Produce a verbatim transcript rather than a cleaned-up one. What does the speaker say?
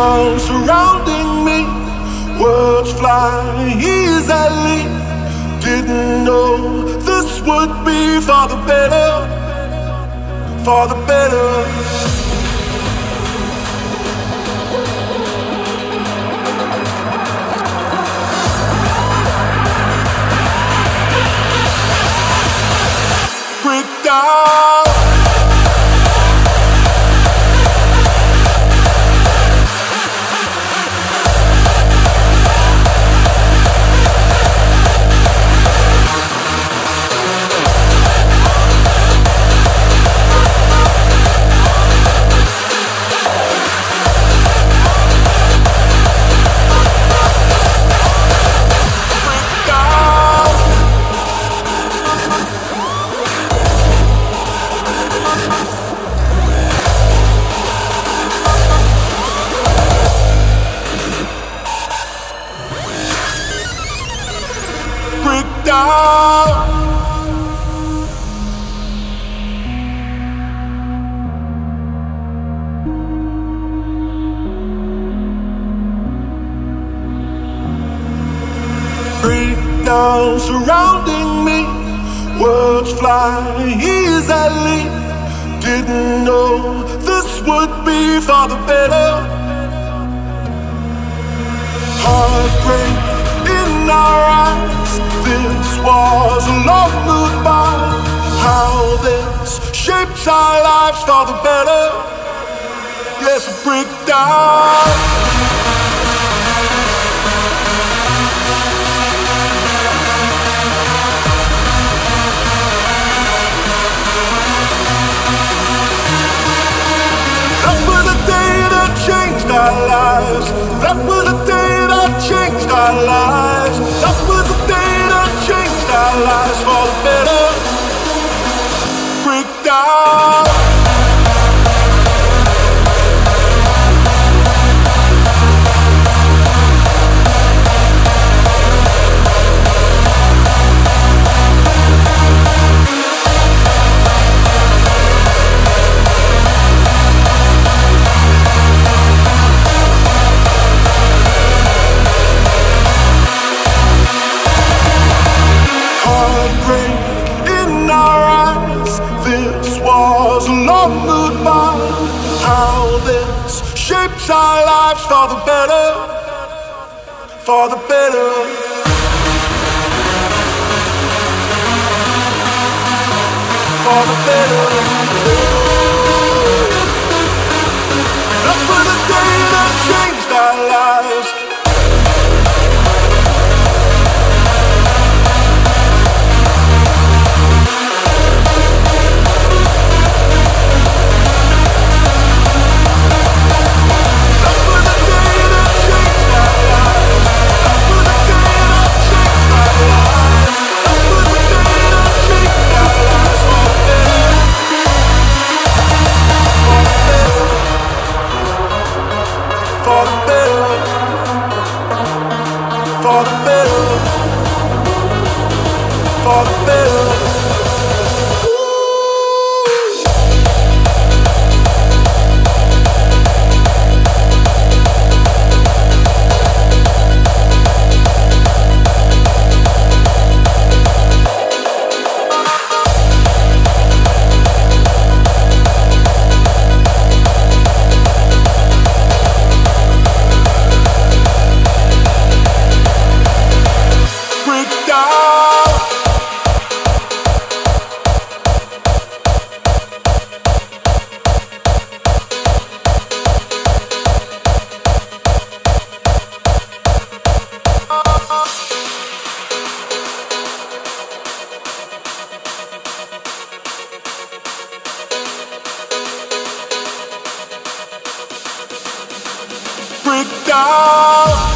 Breakdown surrounding me, words fly easily. Didn't know this would be for the better, for the better. Breakdown. Breakdown. Breakdown surrounding me, words fly easily. Didn't know this would be for the better. Heartbreak in our eyes, this was a long goodbye. How this shapes our lives for the better. Yes, a breakdown. That was the day that changed our lives. That was the day that changed our lives. That was the day that changed our lives for the better. Breakdown. Was a long goodbye. How this shapes our lives for the better, for the better. For the better. That was the day that changed our lives. For the better, for the better, for the better. Breakdown.